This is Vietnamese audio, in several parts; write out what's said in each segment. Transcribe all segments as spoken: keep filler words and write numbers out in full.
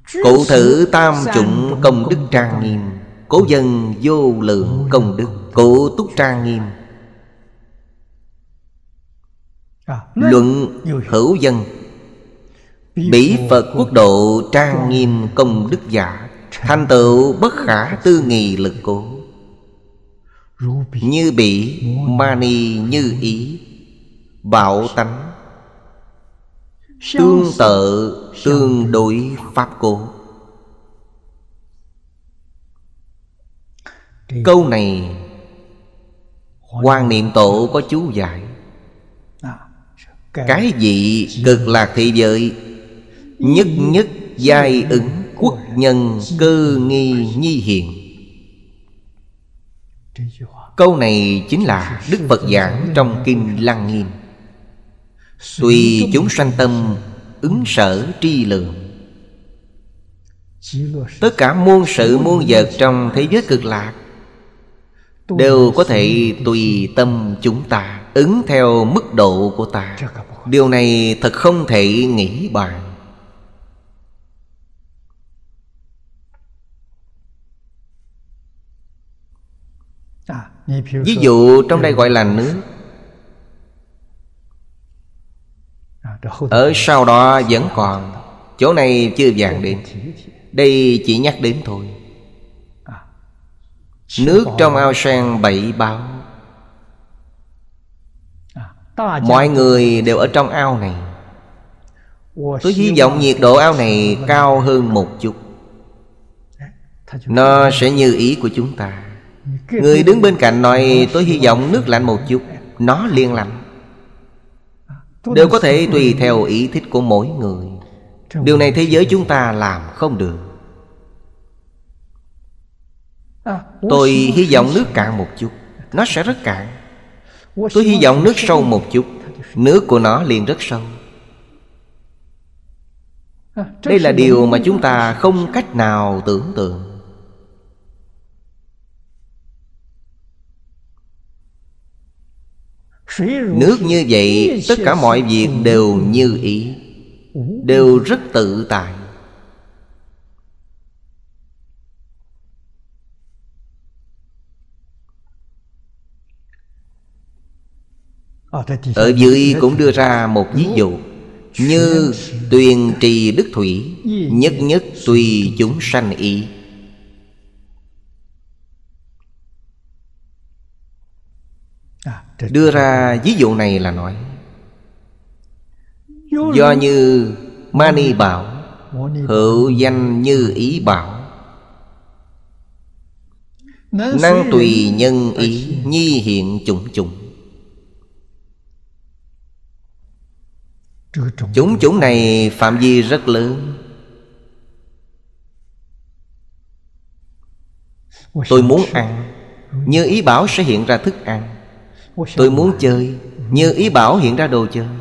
Cụ thử tam chủng công đức trang nghiêm, cố dân vô lượng công đức. Cụ túc trang nghiêm. Luận hữu dân, bỉ Phật quốc độ trang nghiêm công đức giả, thành tựu bất khả tư nghì lực cố. Như bỉ mani như ý, bảo tánh tương tự tương đối pháp cố. Câu này Quan Niệm Tổ có chú giải. Cái vị cực lạc thị giới, nhất nhất giai ứng quốc nhân cơ nghi nhi hiện. Câu này chính là Đức Phật giảng trong Kinh Lăng Nghiêm. Tùy chúng sanh tâm ứng sở tri lượng. Tất cả muôn sự muôn vật trong thế giới cực lạc đều có thể tùy tâm chúng ta, ứng theo mức độ của ta. Điều này thật không thể nghĩ bàn. Ví dụ trong đây gọi là nước, ở sau đó vẫn còn. Chỗ này chưa vàng đến, đây chỉ nhắc đến thôi. Nước trong ao sen bảy báo, mọi người đều ở trong ao này. Tôi hy vọng nhiệt độ ao này cao hơn một chút, nó sẽ như ý của chúng ta. Người đứng bên cạnh nói tôi hy vọng nước lạnh một chút, nó liền lạnh. Đều có thể tùy theo ý thích của mỗi người. Điều này thế giới chúng ta làm không được. Tôi hy vọng nước cạn một chút, nó sẽ rất cạn. Tôi hy vọng nước sâu một chút, nước của nó liền rất sâu. Đây là điều mà chúng ta không cách nào tưởng tượng. Nước như vậy, tất cả mọi việc đều như ý, đều rất tự tại. Ở dưới cũng đưa ra một ví dụ. Như tuyền trì đức thủy, nhất nhất tùy chúng sanh ý. Đưa ra ví dụ này là nói, do như Mani bảo, hữu danh như ý bảo, năng tùy nhân ý, nhi hiện chủng chủng. Chủng chủng này phạm vi rất lớn. Tôi muốn ăn, như ý bảo sẽ hiện ra thức ăn. Tôi muốn chơi, như ý bảo hiện ra đồ chơi.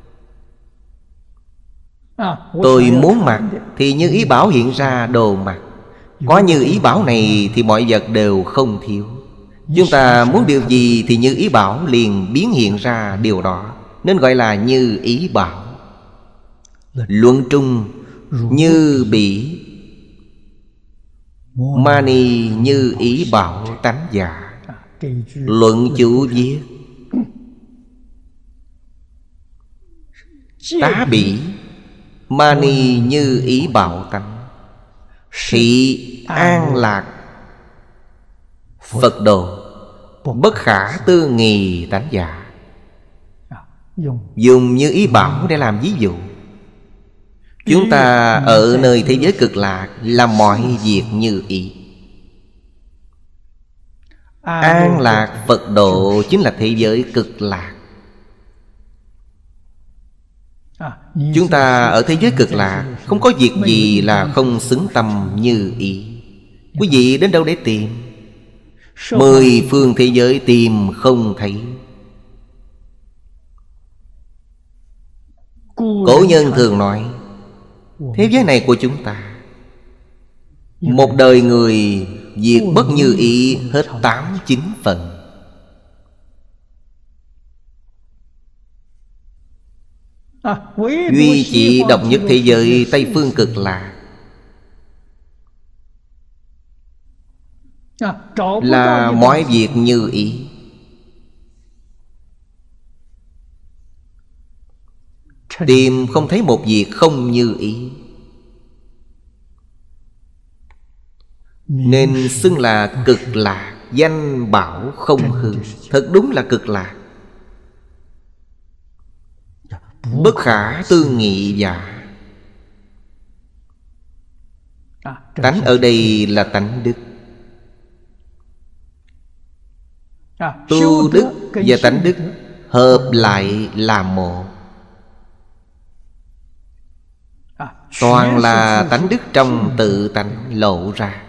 Tôi muốn mặc, thì như ý bảo hiện ra đồ mặc. Có như ý bảo này thì mọi vật đều không thiếu. Chúng ta muốn điều gì thì như ý bảo liền biến hiện ra điều đó, nên gọi là như ý bảo. Luận trung như bỉ mani như ý bảo tánh giả. Luận chủ viết tá bỉ mani như ý bảo tánh, thị an lạc Phật độ, bất khả tư nghì tánh giả. Dùng như ý bảo để làm ví dụ. Chúng ta ở nơi thế giới cực lạc làm mọi việc như ý. An lạc Phật độ chính là thế giới cực lạc. Chúng ta ở thế giới cực lạc không có việc gì là không xứng tâm như ý. Quý vị đến đâu để tìm? Mười phương thế giới tìm không thấy. Cổ nhân thường nói, thế giới này của chúng ta, một đời người việc bất như ý hết tám chín phần. Duy chỉ độc nhất thế giới Tây phương cực lạc là mọi việc như ý. Tìm không thấy một việc không như ý, nên xưng là cực lạc. Danh bảo không hư, thật đúng là cực lạc, bất khả tư nghị giả. Tánh ở đây là tánh đức. Tu đức và tánh đức hợp lại là một, toàn là tánh đức trong tự tánh lộ ra.